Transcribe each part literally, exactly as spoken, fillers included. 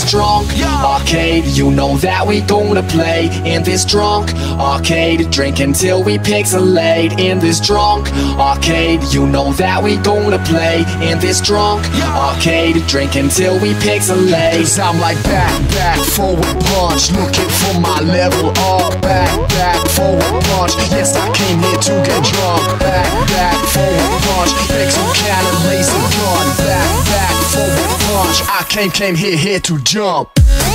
drunk arcade, you know that we gonna play. In this drunk arcade, drink until we pixelate. In this drunk arcade, you know that we gonna play. In this drunk arcade, drink until we pixelate. Cause I'm like back, back, forward punch, looking for my level up. Back, back, forward punch, yes I came here to get drunk. Back, back, forward punch, make some kind of laser gun. Back, back, forward punch, I came, came here, here to jump.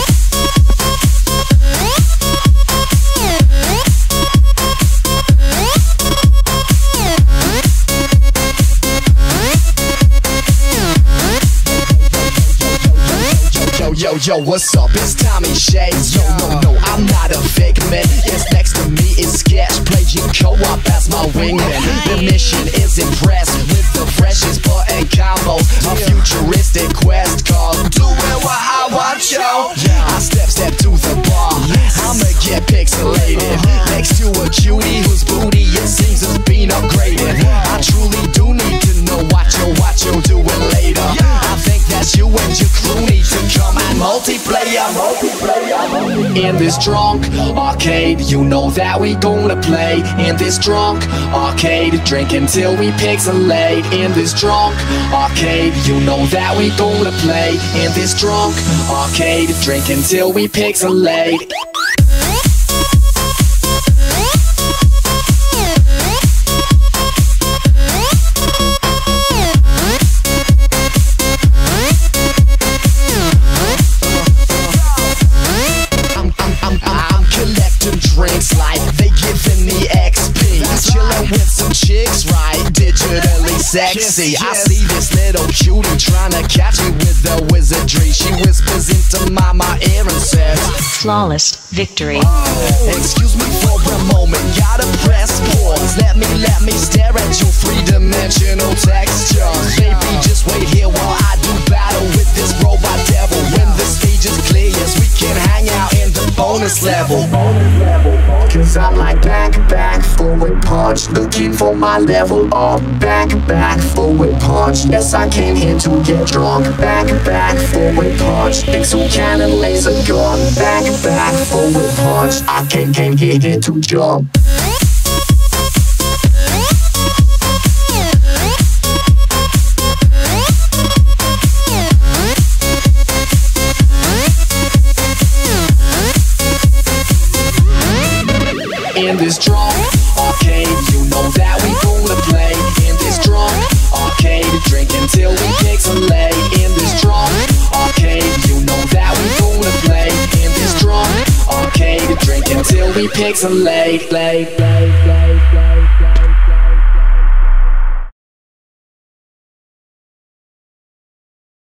Yo, yo, what's up? It's Tommy Shades. Yo, no, no, I'm not a figment. Yes, next to me is Sketch. Playing co-op as my wingman. The mission is impressed with the freshest button combo. A futuristic quest called doing what I want, yo. I step, step to the bar. I'ma get pixelated next to a cutie whose booty it seems has been upgraded. I truly do need to know what you, what you doing later. I think that's you and your crew need to come and multiplayer, multiplayer. In this drunk arcade, you know that we gonna play. In this drunk arcade, drink until we pixelate. In this drunk arcade, you know that we gonna play. In this drunk arcade, drink until we pixelate. Drinks like they giving me X P. Chillin' with some chicks, right? Digitally sexy. I see this little cutie trying to catch me with the wizardry. She whispers into my, my ear and says, flawless victory. Oh, excuse me for a moment, gotta press pause. Let me, let me stare at your three-dimensional texture. Baby, just wait here while I do battle with this robot devil. When the stage is clear, yes, we can hang out in the bonus level. Cause I'm like back, back, forward punch, looking for my level up. Back, back, forward punch, yes I came here to get drunk. Back, back, forward punch, make some cannon laser gun. Back, back, forward punch, I came, came here, here to jump. In this drunk arcade, you know that we gonna play. In this drunk arcade, drink until we pixelate. In this drunk arcade, you know that we gonna play. In this drunk arcade, drink until we pixelate. Play, play, play, play.